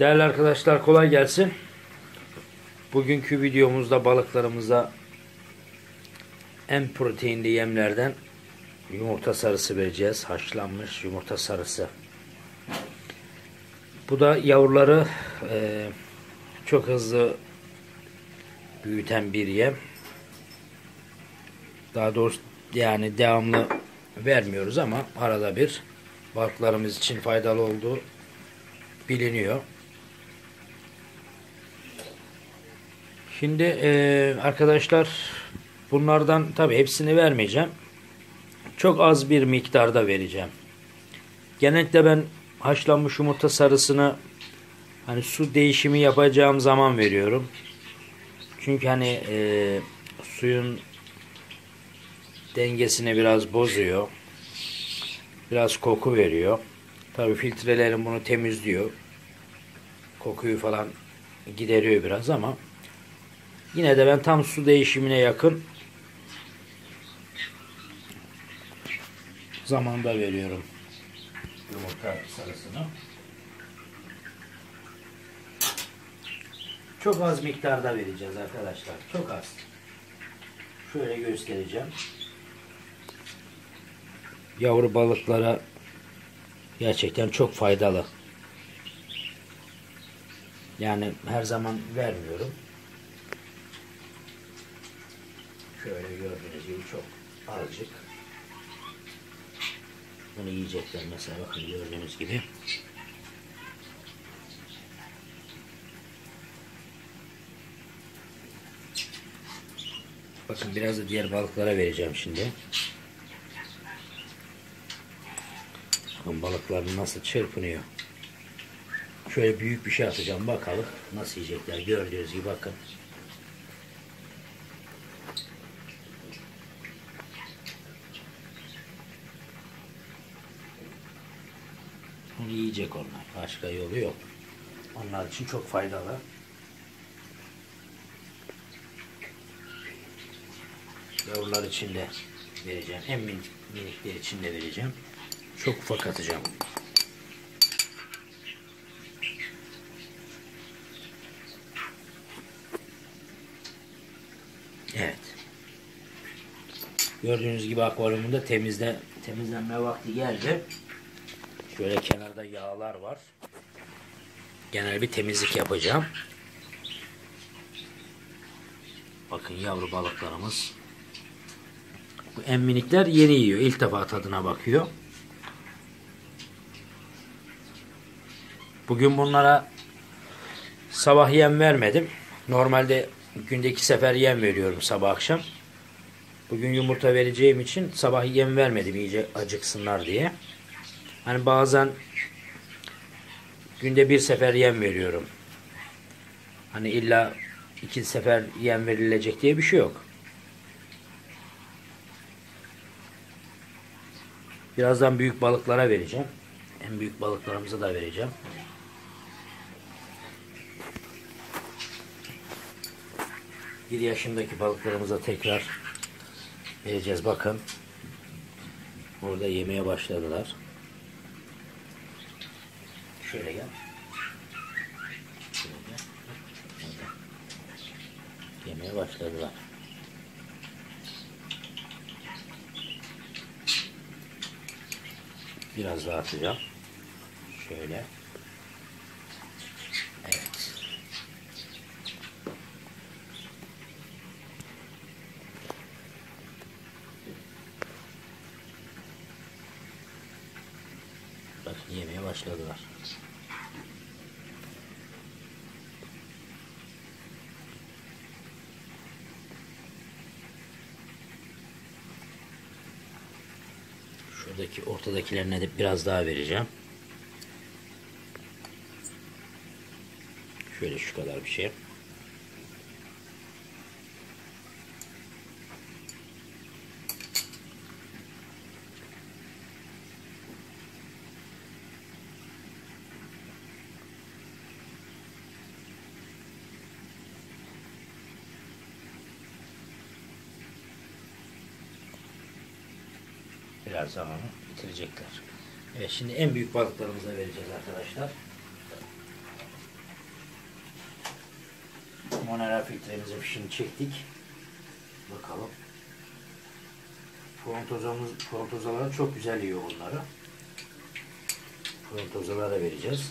Değerli arkadaşlar, kolay gelsin. Bugünkü videomuzda balıklarımıza en proteinli yemlerden yumurta sarısı vereceğiz. Haşlanmış yumurta sarısı. Bu da yavruları çok hızlı büyüten bir yem. Daha doğrusu yani devamlı vermiyoruz ama arada bir balıklarımız için faydalı olduğu biliniyor. Şimdi arkadaşlar, bunlardan tabi hepsini vermeyeceğim. Çok az bir miktarda vereceğim. Genellikle ben haşlanmış yumurta sarısını hani su değişimi yapacağım zaman veriyorum. Çünkü hani suyun dengesini biraz bozuyor. Biraz koku veriyor. Tabi filtrelerim bunu temizliyor. Kokuyu falan gideriyor biraz ama yine de ben tam su değişimine yakın zamanda veriyorum yumurta sarısını. Çok az miktarda vereceğiz arkadaşlar. Çok az. Şöyle göstereceğim. Yavru balıklara gerçekten çok faydalı. Yani her zaman vermiyorum. Şöyle gördüğünüz gibi çok azıcık. Bunu yiyecekler mesela, bakın gördüğünüz gibi. Bakın biraz da diğer balıklara vereceğim şimdi. Bakın balıklar nasıl çırpınıyor. Şöyle büyük bir şey atacağım, bakalım nasıl yiyecekler. Gördüğünüz gibi bakın. Bunu yiyecek onlar. Başka yolu yok. Onlar için çok faydalı. Yavrular için de vereceğim. En minikler için de vereceğim. Çok ufak atacağım. Evet. Gördüğünüz gibi akvaryumunda temizlenme vakti geldi. Şöyle kenarda yağlar var. Genel bir temizlik yapacağım. Bakın yavru balıklarımız. Bu en minikler yeni yiyor. İlk defa tadına bakıyor. Bugün bunlara sabah yem vermedim. Normalde günde 2 sefer yem veriyorum, sabah akşam. Bugün yumurta vereceğim için sabah yem vermedim, iyice acıksınlar diye. Hani bazen günde 1 sefer yem veriyorum. Hani illa 2 sefer yem verilecek diye bir şey yok. Birazdan büyük balıklara vereceğim. En büyük balıklarımıza da vereceğim. Bir yaşındaki balıklarımıza tekrar vereceğiz. Bakın. Orada yemeye başladılar. Şöyle gel. Şöyle gel. Yemeye başladılar. Biraz daha atacağım. Şöyle. Evet. Bakın yemeye başladılar. Şuradaki ortadakilerine de biraz daha vereceğim. Şöyle şu kadar bir şey. Biraz zamanı bitirecekler. Evet, şimdi en büyük balıklarımıza vereceğiz arkadaşlar. Monera filtremizin fişini çektik. Bakalım. Frontozalar çok güzel yiyor bunları. Frontozalara vereceğiz.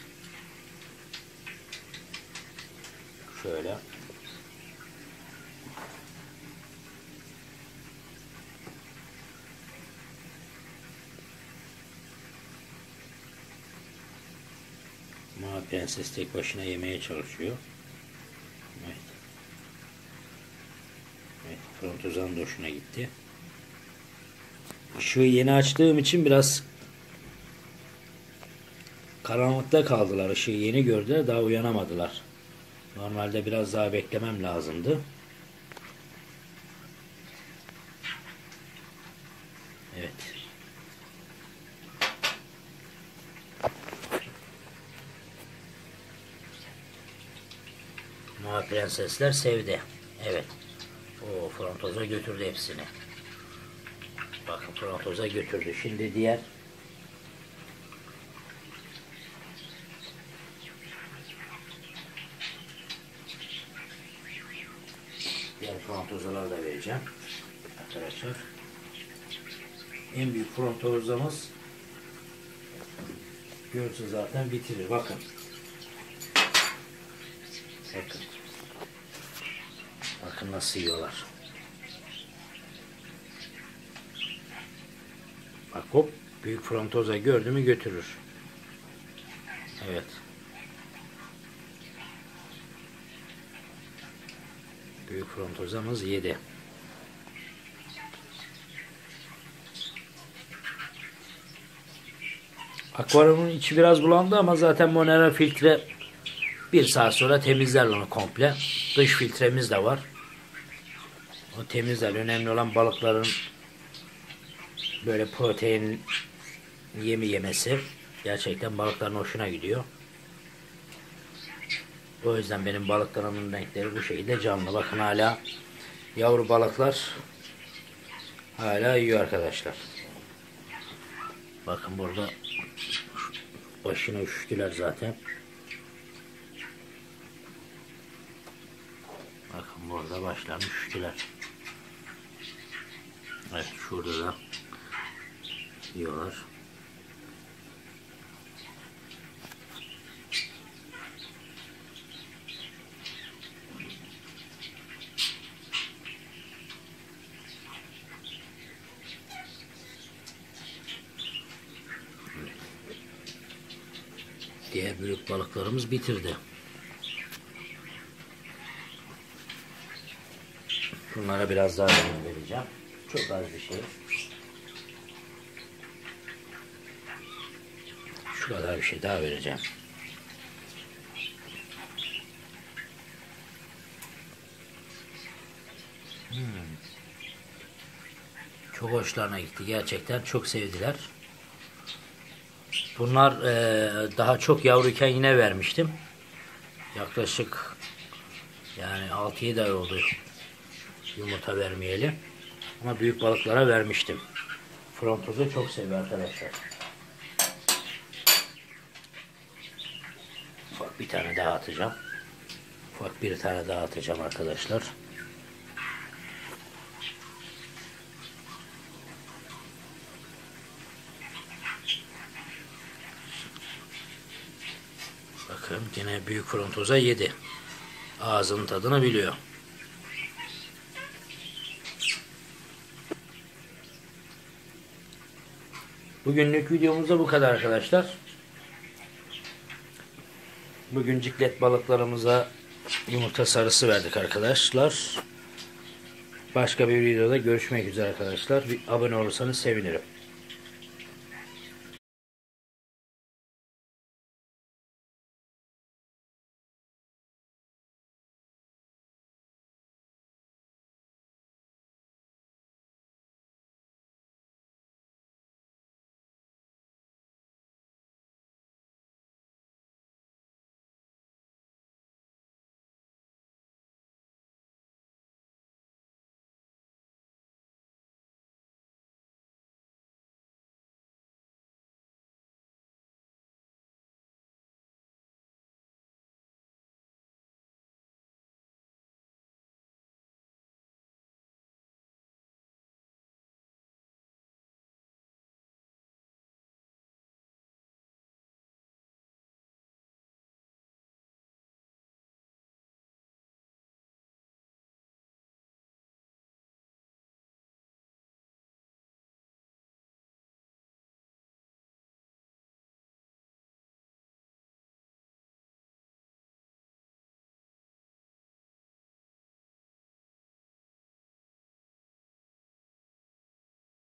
Şöyle. Ama prenses tek başına yemeye çalışıyor. Evet. Evet, frontozan da hoşuna gitti. Işığı yeni açtığım için biraz karanlıkta kaldılar. Işığı yeni gördüler. Daha uyanamadılar. Normalde biraz daha beklemem lazımdı. Evet. Mavi prensesler sevdi. Evet. O frontoza götürdü hepsini. Bakın frontoza götürdü. Şimdi diğer frontozaları da vereceğim. Arkadaşlar. En büyük frontozamız görse zaten bitirir. Bakın. Bakın. Bakın nasıl yiyorlar. Bak hop. Büyük frontoza gördü mü götürür. Evet. Büyük frontozamız yedi. Akvaryumun içi biraz bulandı ama zaten Monera filtre bir saat sonra temizler onu komple. Dış filtremiz de var. O temizler. Önemli olan balıkların böyle protein yemi yemesi. Gerçekten balıkların hoşuna gidiyor. O yüzden benim balıklarımın renkleri bu şekilde canlı. Bakın hala yavru balıklar hala yiyor arkadaşlar. Bakın burada başına üşüttüler zaten. Bakın burada başlarını üşüttüler. Evet şurada da yiyorlar. Diğer büyük balıklarımız bitirdi. Bunlara biraz daha vereceğim. Çok az bir şey. Şu kadar bir şey daha vereceğim. Çok hoşlarına gitti. Gerçekten çok sevdiler. Bunlar daha çok yavruyken yine vermiştim. Yaklaşık yani 6-7 ay oldu yumurta vermeyeli. Ama büyük balıklara vermiştim. Frontozu çok seviyor arkadaşlar. Ufak bir tane daha atacağım. Ufak bir tane daha atacağım arkadaşlar. Bakın yine büyük frontoza yedi. Ağzının tadını biliyor. Bugünlük videomuzda bu kadar arkadaşlar. Bugün ciklet balıklarımıza yumurta sarısı verdik arkadaşlar. Başka bir videoda görüşmek üzere arkadaşlar. Bir abone olursanız sevinirim.